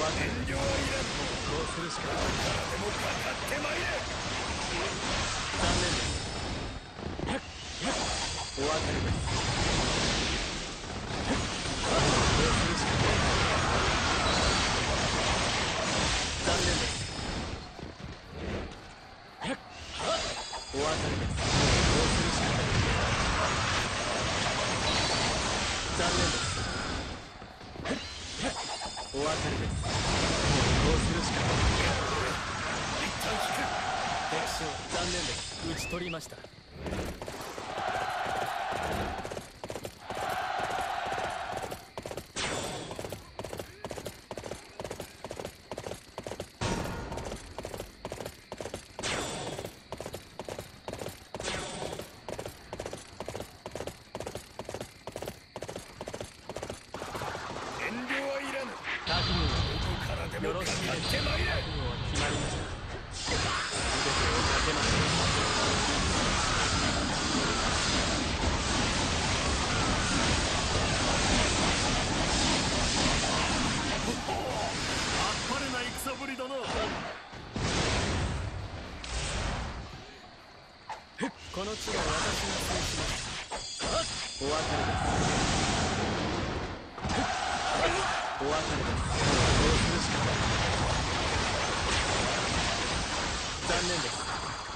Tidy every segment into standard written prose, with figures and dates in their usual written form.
遠慮はいらん。こうするしかない。でもかかってまいれ。 残念です。お分かりです。こうするしかない。残念です。お分かりです。こうするしかない。残念です。お分かりです。こうするしかない。 一旦引く。 敵将残念です。討ち取りました。よろしいです。覚悟は決まりました。全てをかけます。 あっぱれな戦ぶりだな。 この地は私が制します。お別れです。お別れです。そうするしかない。残念です。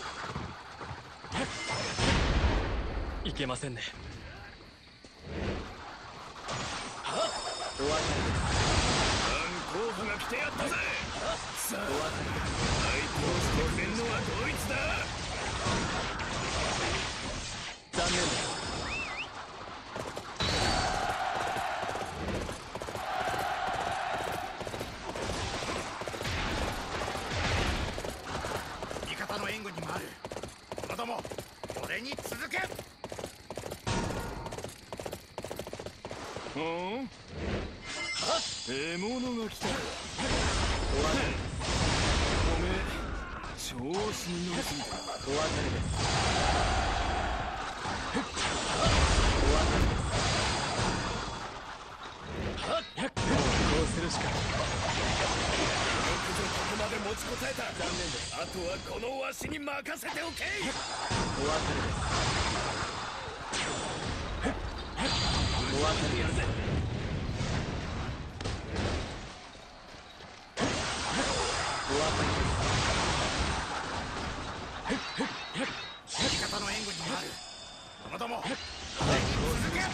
いけませんね。お別れです。 候補が来てやったぜ。さあ、 お別れです。 相手をしてくれんのはどいつだ。 残念です。 味方の援護に回る。このども、俺に続け。獲物が来た。 お別れです。 ごめん、調子に乗りすぎた。 お別れです。お別れです。こうするしかない。 よくぞここまで持ちこたえた。 残念です。 あとはこのわしに任せておけ。 お別れです。お別れです。お別れです。 味方の援護に回る。このども、俺に続け。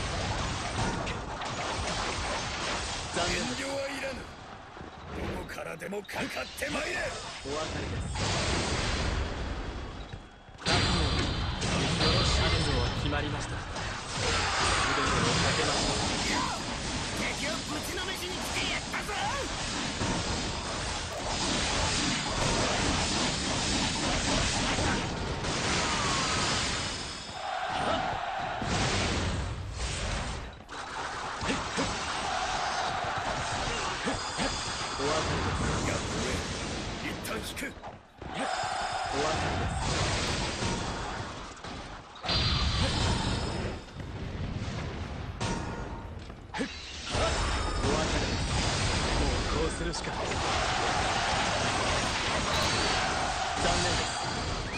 残念です。 遠慮はいらぬ。どこからでもかかってまいれ。 お別れです。覚悟は決まりました。全てをかけます。 敵をぶちのめしにしてやったぞ。 お別れです。 やっとれ。一旦引く。 お別れです。お別れです。もうこうするしかない。残念です。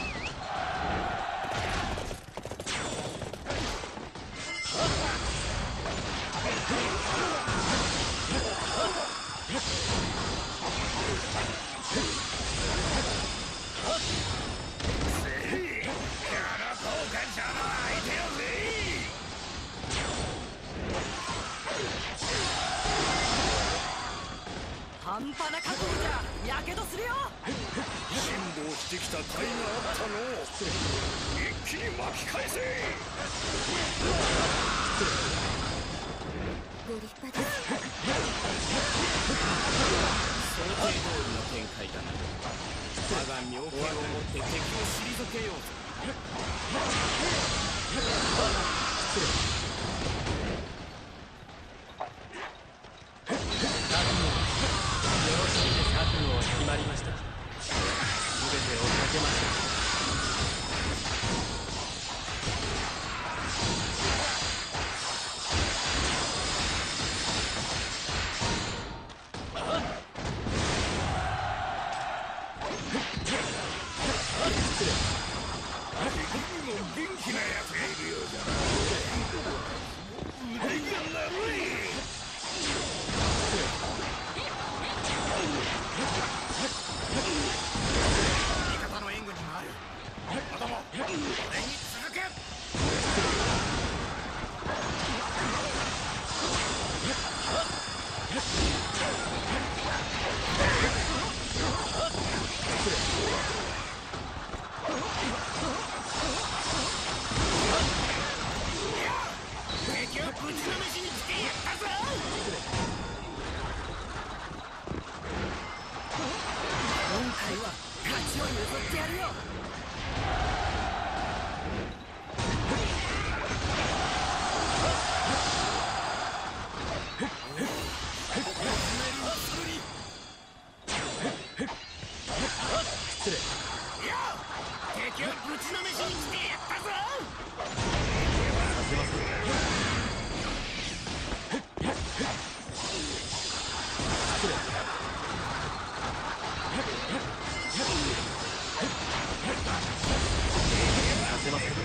半端な覚悟じゃやけどするよ。 辛抱してきた甲斐があったの。一気に巻き返せ。 ご立派です。 想定通りの展開だな。我が妙見をもって敵を退けようぞ。 覚悟は決まりました。全てをかけました。 気な奴がいるようだ。腕が長い。味方の援護に回る。子供、俺に続け。敵をぶちのめしに来てやったぞ。 今回は勝ちを譲ってやるよ。 失礼。いや、敵をぶちのめしに来てやったぞ。させません。失礼。させません。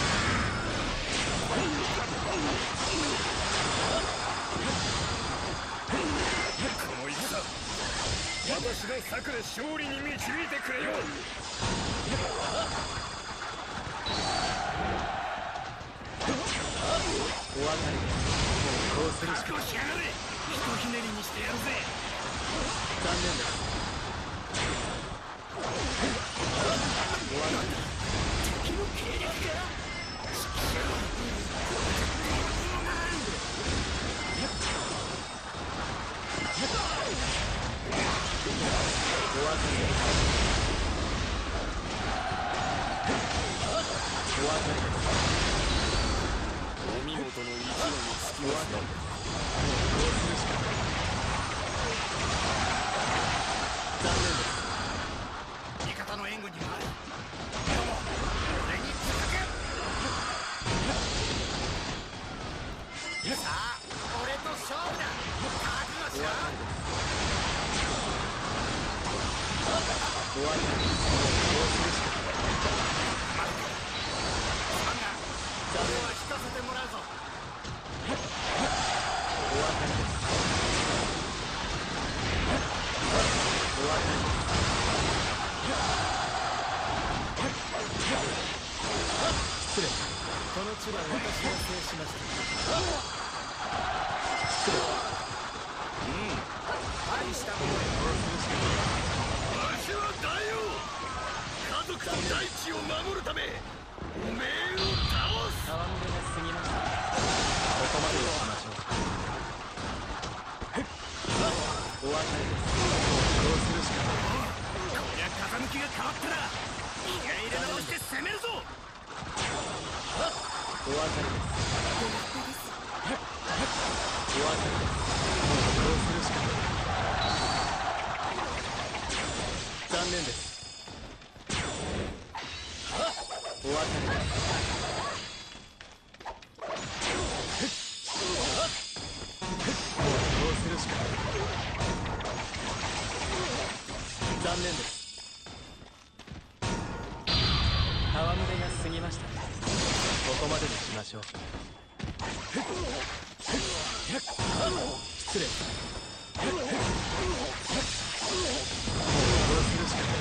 この戦、私の策で勝利に導いてくれよ。お分かりです。もうこうするしか。覚悟しやがれ。ひとひねりにしてやるぜ。残念です。お分かり。敵の計略か。お分かりです。お分かりです。お見事の一度につきました。もうこうするしかない。残念です。味方の援護に回る。でも俺に続け。さあ、俺と勝負だ。覚悟しろ。お分かりです。こうするしかない。俺は引かせてもらうぞ。お分かりです。お分かりです。失礼。この地は私が制しました。失礼。大したものよ。わしは大王。家族と大地を守るためおめえを倒す。戯れが過ぎました。ここまでにしましょう。お別れです。こうするしかない。こりゃ風向きが変わったら気合い入れ直して攻めるぞ。お別れです。お別れです。こうするしかない。残念です。お別れです。残念です。戯れが過ぎました。ここまでにしましょう。失礼。もうこうするしかない。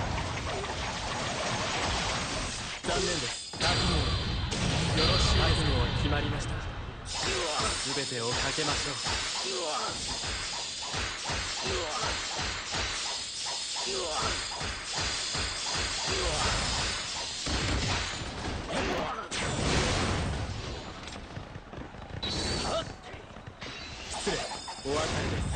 残念です。覚悟よろしい。覚悟は決まりました。全てをかけましょう。失礼。お別れです。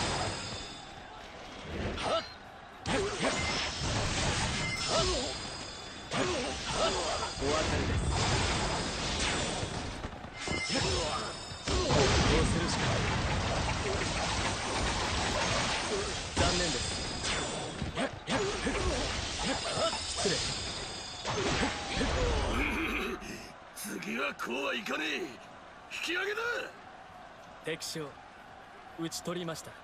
お別れです。こうするしかない。残念です。失礼。次はこうはいかねえ。引き上げだ。敵将討ち取りました。